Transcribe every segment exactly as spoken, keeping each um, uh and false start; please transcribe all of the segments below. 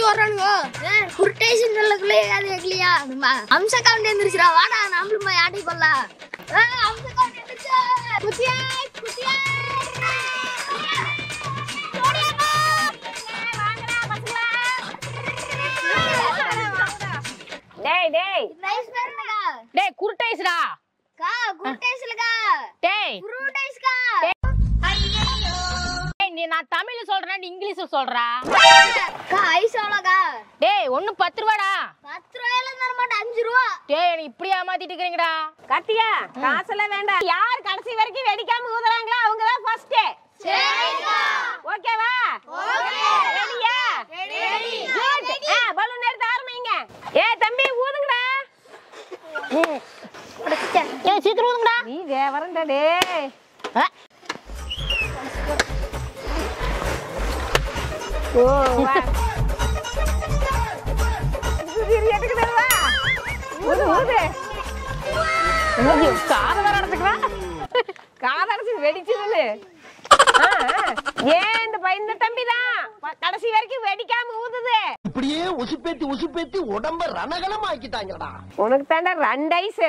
வர்றானுங்க. ஏய் குர்டைஸ்னு சொல்லக்குள்ளே அது எக்லியா. அம்ச கவுண்ட் எந்திரிச்சுடா. வாடா நாமளும் போய் ஆட்டி போடலாம். ஏய் அம்ச கவுண்ட் எந்திரிச்சு. குச்சியா குச்சியா. ஓடியாமா. வாங்கடா பசங்களா. டேய் டேய். நைஸ் பேருடா. டேய் குர்டைஸ்டா. கா குர்டைஸ்லகா. டேய் குர்டைஸ்கா. நீ நான் தமிழ்ல சொல்றேன் நீ இங்கிலீஷ்ல சொல்றா. கா ஐசோலகா. டேய் ஒன்னு பத்து ரூபாடா. பத்து ரூபாயில தர மாட்டேன் அஞ்சு ரூபாய். டேய் நீ இப்படி ஏமாத்திட்டு இருக்கீங்கடா. கார்த்தியா காசெல்லாம் வேண்டாம். யார் கடைசி வரைக்கும் வெடிக்காம ஊதுறாங்களோ அவங்க தான் ஃபர்ஸ்ட். சரிங்க. ஓகேவா? ஓகே. ரெடியா? ரெடி. குட். ஆ பலூன் எடுத்து ஆரம்பிங்க. ஏய் தம்பி ஊதுங்கடா. ஏய் சீக்கிரம் ஊதுங்கடா. நீ வேவறடா டேய். ஓ வா. சுதிரி எடுக்குதா? ஊது ஊது. என்னது காத வர நடக்குதா? காதரசி வெடிச்சிருது. ஏன் இந்த இந்த தம்பி தான் கடைசி வரைக்கும் வெடிக்காம ஊதுது. இப்படியே உசுப்பேத்தி உசுப்பேத்தி உடம்ப ரணகலம் ஆக்கிட்டாங்கடா. உனக்கு தாண்டா ரெண்டு ஐஸ்.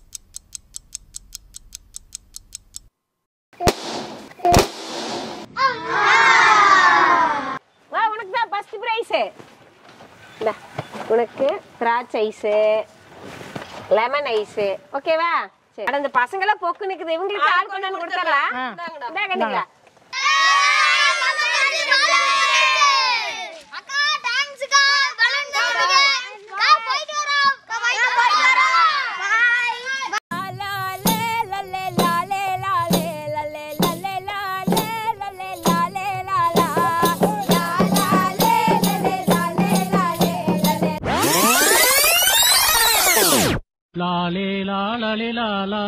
வா உனக்கு தான் ஃபர்ஸ்ட் பிரைஸ். இந்த உனக்கு திராட்சை ஐஸ் லெமன் ஐஸ் ஓகேவா? சரி அட இந்த பசங்கள பொக்கு நிக்குது இவங்களுக்கு ஆள் கொண்டு வந்து கொடுத்தறலாம். இந்தா கண்டிங்க. அக்கா டான்ஸ்க்கா பலூன் தரங்க. கா போயிட்டு வரோம். கா போயிட்டு வரோம். பை. லா லே லா லே லா லே லா லே லா லே லா லே லா லே லா லே லா லே லா லா லா லா லே லா லே லா லே லா லே லாலே லாலே லாலா.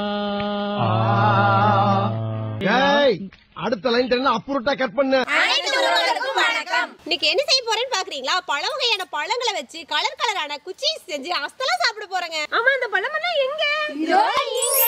ஏய் அடுத்த லைன் தெரியல அப்புறட்டா கட் பண்ணு. இன்னைக்கு என்ன செய்ய போறேன்னு பாக்குறீங்களா? பழ வகையான பழங்களை வச்சு கலர் கலரான குச்சி செஞ்சு அஸ்தலா சாப்பிட போறேங்க. ஆமா அந்த பழம் எல்லாம் எங்க? இதோ இங்க.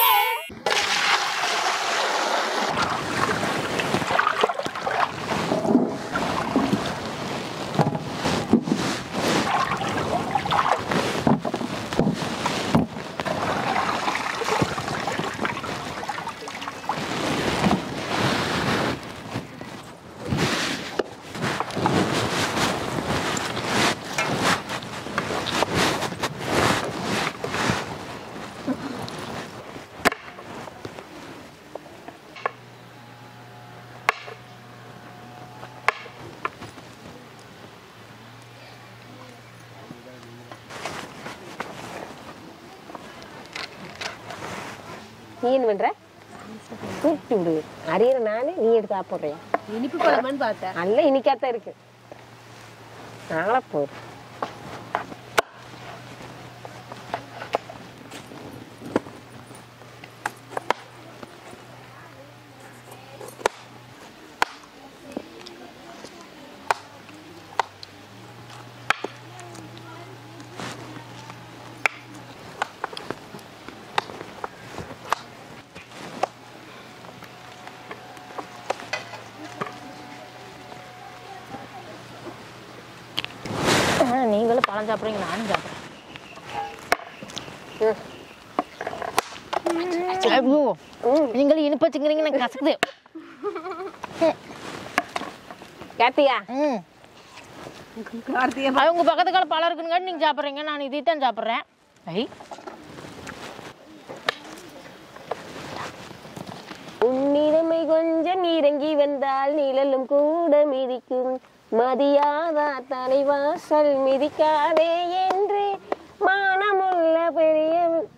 நீ என்ன பண்ற? கூப்பிட்டு விடு. அரியற நானே நீ எடுத்து சாப்பிடுறியா? இனிப்பு பழமான்னு பார்த்தேன். நல்ல இனிக்காத்தான் இருக்கு. நாங்களா போதும். நீங்களும் பழம் சாப்பிடுறீங்க நானும் சாப்பிடுறேன். நீங்களும் இனிப்பு வச்சுக்கிறீங்க எனக்கு கசக்குது. கேட்டியா? அவங்க பக்கத்து கால பழம் இருக்குன்னு நீங்க சாப்பிடுறீங்க நான் இதைத்தான் சாப்பிடுறேன். ஐ உன்னிடமை கொஞ்சம் இறங்கி வந்தால் நிழலும் கூட மிதிக்கும் மதியாதா தலைவாசல் மிதிக்காதே என்று மானமுள்ள பெரிய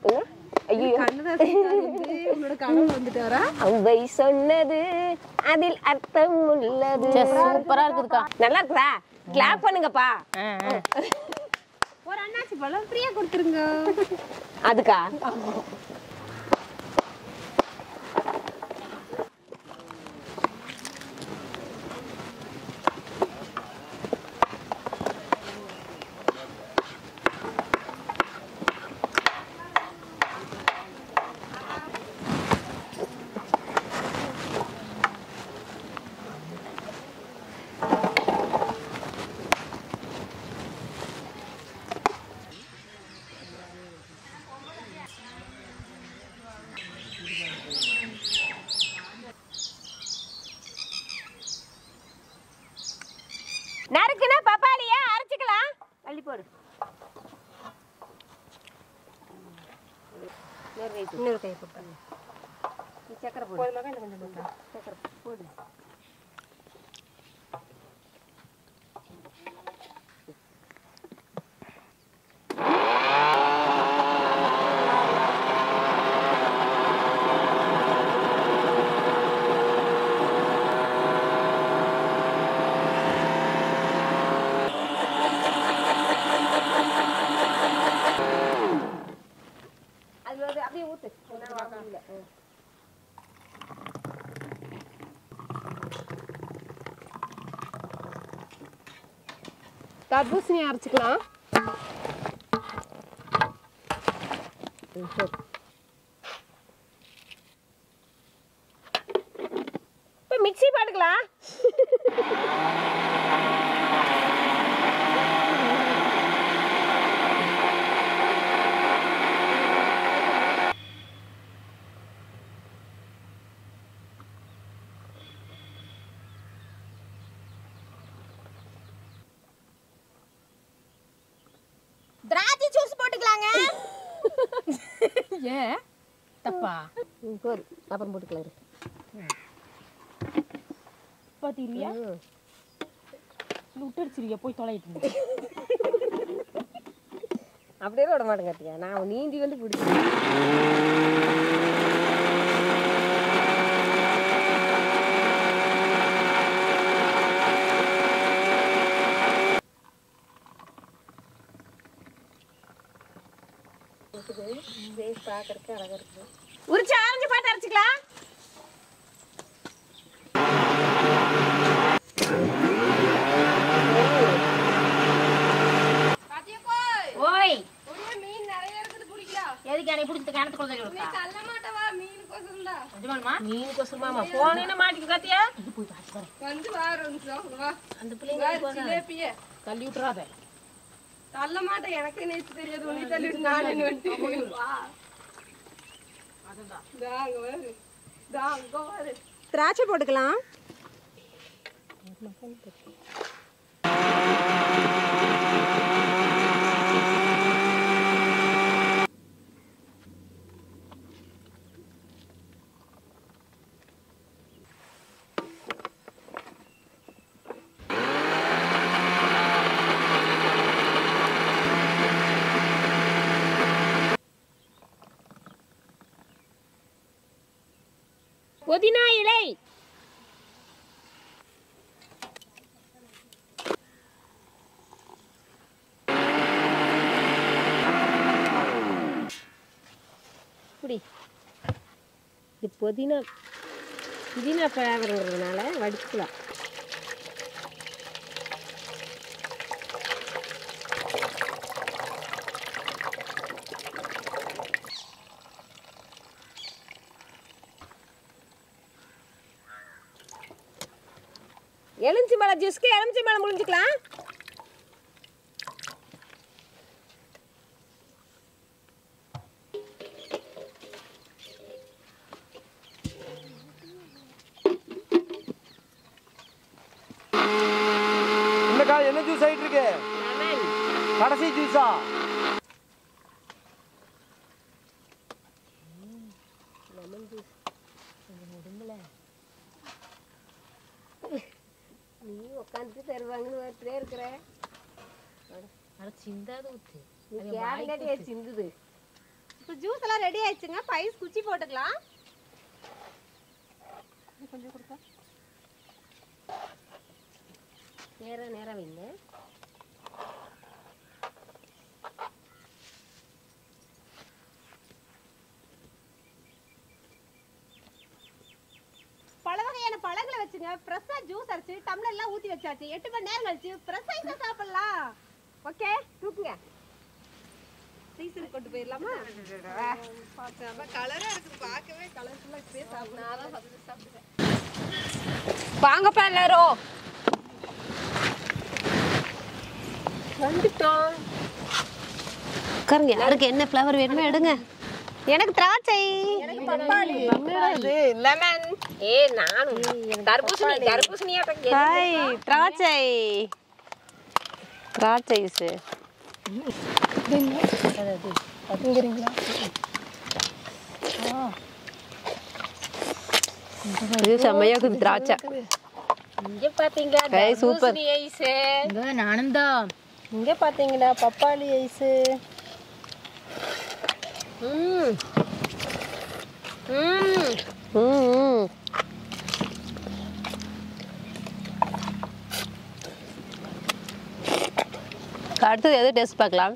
அவை சொன்னது அதில் அர்த்தம் உள்ளது. சூப்பரா இருக்குதுக்கா. நல்லா இருக்குதா? கிளாப் பண்ணுங்கப்பா. ஒரு அண்ணாச்சி பழம் ஃப்ரீயா கொடுத்துருங்க. அதுக்கா? அள்ளி போடு. இன்னொரு கை இன்னொரு கை போட்டா சக்கரை போடு. போதுமாக இல்லை கொஞ்சம் போட்டா சக்கரை போடு. அப்படியே ஊத்து. தர்பூசணி அரைச்சிக்கலாம். இப்போ மிக்ஸி போட்டுக்கலாம். திராட்சை ஜூஸ் போட்டுக்கலாங்க. ஏன் தப்பா? போதும், அப்புறம் போட்டுக்கலாம். பாத்தீரியா விட்டுருச்சிருக்கியா போய் தொலைட்டு. அப்படியே விட மாட்டேங்கட்டியா, நான் நீந்தி வந்து பிடிச்சேன். பார்க்கறதுக்கு அழகா இருக்குது. உரிச்சு ஆரஞ்சு பாட்டு அரைச்சிக்கலாம். ஓய் மீன் நிறைய இருக்குது பிடிக்கலாம். எதுக்கு என்னை பிடிச்ச கிணத்து கொண்டு நீ தள்ள மாட்டவா மீன் கோசம் தான். நிஜமாலுமா? மீன் கொசுமாமா போனேன்னு மாட்டிக்கு காத்தியா. வந்து வா ஒரு நிமிஷம் வா. அந்த பிள்ளைங்க ஜிலேபிய தள்ளி விட்டுறாத. தள்ள மாட்டேன், எனக்கு நேற்று தெரியாது. உன்னை தள்ளி விட்டு நான் வந்து வா. தாங்க வரு தாங்க வரு. திராட்சை போட்டுக்கலாம். புதினா இலை. புடி. இது புதினா புதினா ஃப்ளேவருங்கிறதுனால வடிச்சுக்கலாம். எலுமிச்சை பழம் ஜூஸ்க்கு எலுமிச்சை பழம் முடிஞ்சுக்கலாம். என்னக்கா என்ன ஜூஸ் ஆயிட்டு இருக்கு? கடைசி ஜூஸா? Lemon juice. நீ உட்காந்துட்டு தருவாங்கன்னு ஒருத்தரே இருக்கிற. சிந்தாது ஊத்து. கேரளே சிந்துது. இப்போ ஜூஸ் எல்லாம் ரெடி ஆயிடுச்சுங்க. பைஸ் குச்சி போட்டுக்கலாம். கொஞ்சம் கொடுத்தா நேரா நேரா வைங்க. பல வகையான பழங்களை வச்சுங்க ஃப்ரெஷ்ஷா ஜூஸ் அரைச்சு டம்ளர் எல்லாம் ஊத்தி வச்சாச்சு. எட்டு மணி நேரம் கழிச்சு ஃப்ரெஷ்ஷா சாப்பிடலாம். ஓகே தூக்குங்க. ஃப்ரீசர் கொண்டு போயிடலாமா? கலரா இருக்குது, பார்க்கவே கலர்ஃபுல்லா இப்பவே சாப்பிடலாம். சாப்பிடுறேன். வாங்கப்பா எல்லாரும் வந்துட்டோம். உட்காருங்க. யாருக்கு என்ன ஃப்ளவர் வேணுமோ எடுங்க. எனக்கு திராட்சை, எனக்கு பப்பாளி, இது லெமன், ஏ நானும் தர்பூசணி தர்பூசணியா ஹாய் திராட்சை திராட்சை இது செம்மையா இருக்குது திராட்சை. இங்க பாத்தீங்களா சூப்பர் ஐஸ். நானும் தான். இங்க பாத்தீங்களா பப்பாளி ஐஸ். ம் ம் ம் அடுத்தது எது டேஸ்ட் பார்க்கலாம்.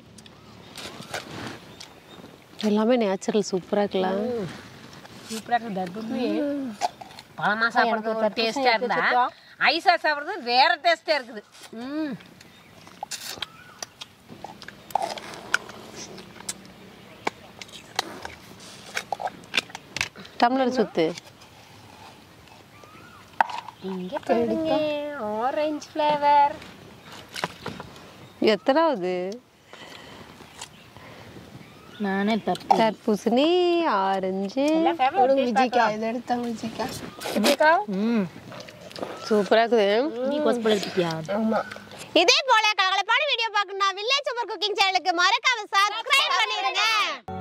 எல்லாமே நேச்சுரல் சூப்பரா இருக்கலாம். சூப்பரா இருக்கு. தர்பூசணி பழமா சாப்பிடுறது ஒரு டேஸ்டா இருந்தா ஐஸா சாப்பிடுறது வேற டேஸ்டா இருக்குது. ம் டம்ளர் சுத்து. இங்க பாருங்க ஆரஞ்சு ஃப்ளேவர். எத்தனாவது? நானே தப்பு. தர்பூசணி ஆரஞ்சு சூப்பரா இருக்குது. நீ கோஸ் எடுத்துக்கியா? இதே போல கலகலப்பான வீடியோ பார்க்கணும்னா வில்லேஜ் சூப்பர் குக்கிங் சேனலுக்கு மறக்காம சப்ஸ்கிரைப் பண்ணிருங்க.